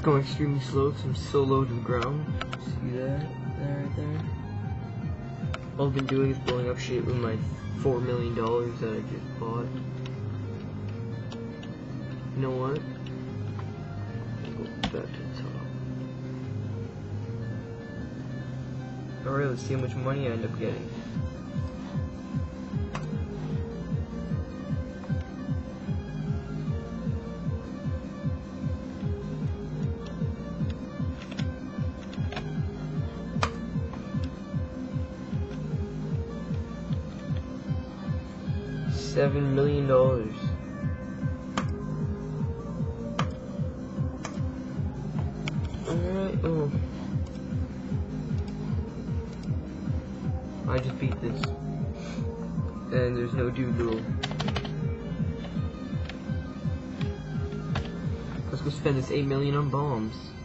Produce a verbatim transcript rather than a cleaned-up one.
going extremely slow because I'm so low to the ground. See that? There, right there. All I've been doing is blowing up shit with my four million dollars that I just bought. You know what? Go back to the top. Alright, let's see how much money I end up getting. Seven million dollars. Alright, oh. I just beat this. And there's no doodle. Let's go spend this eight million on bombs.